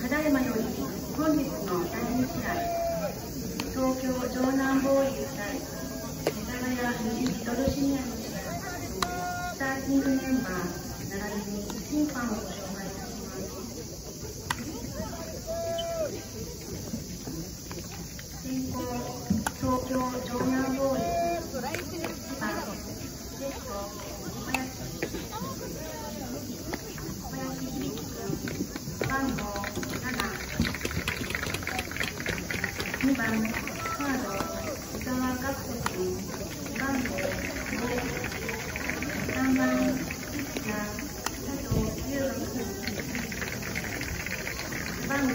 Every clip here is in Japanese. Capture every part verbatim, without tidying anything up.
だいまより本日のだいに試合、東京城南ボーイズ対世田谷西リトルシニアの試合、スターティングメンバー並びに審判をご紹介いたします。先攻、東京城南ボーイズ、いちばんレフト小林小林響君、番号なな、にばんサード伊沢岳人君、番号ご、さんばんピッチャー佐藤優斗君、番号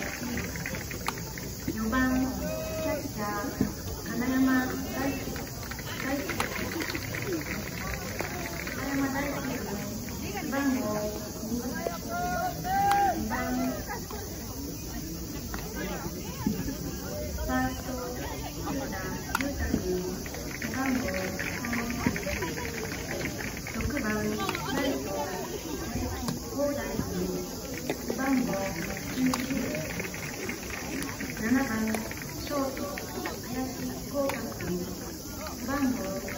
よばんキャッチャー金山大輝大輝金山大輝君、番号に、にばんファースト古田裕太君、番号さん、ろくばんライト高大君、番号きゅう、ななばんショート林光太君、番号ろく、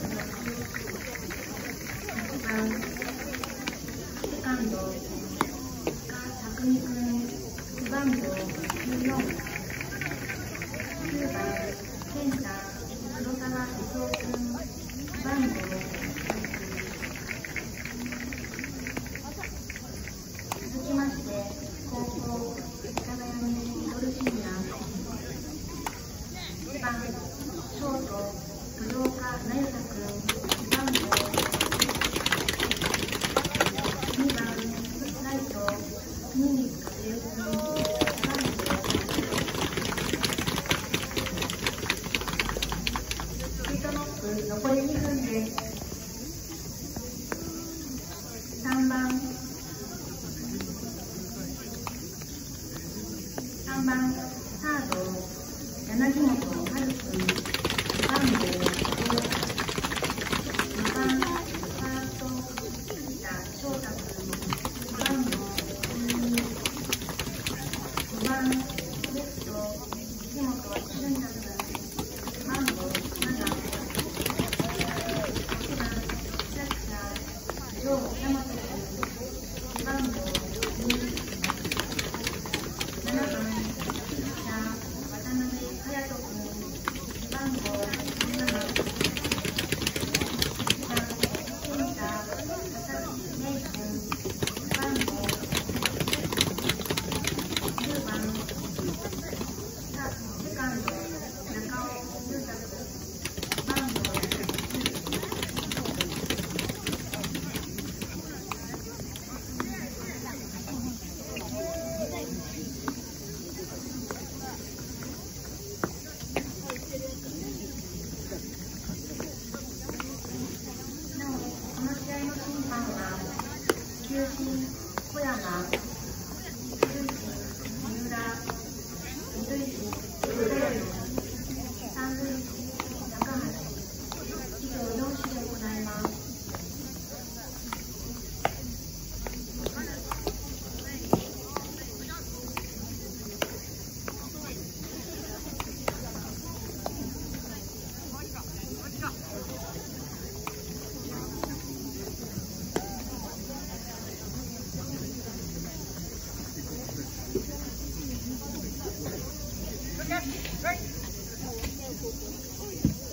はちばんセカンド鹿匠君、番号じゅうよん、きゅうばんセンター黒沢哲夫君、番号続きまして高校世田谷西リトルシニア、いちばんショート豊岡那由他君、番号にばんライト新光和恵君、番号シートノック残りにふんです。さんばんさんばんサード柳本春君、番号ご、にばんファースト藤田翔太君、番号じゅうに、ごばんレフト岸本俊太君、番号なな、はちばんキャッチャー城大和君、番号に、ななばんピッチャー渡辺隼人君、番号じゅうなな、はちばんセンター佐々木芽衣君、番号じゅうばんセカンド中尾優太君、番号じゅう、なおこの試合の審判は球審小山、塁審三浦、二塁審小柳、三塁審高橋、以上よん種で行います。 Right.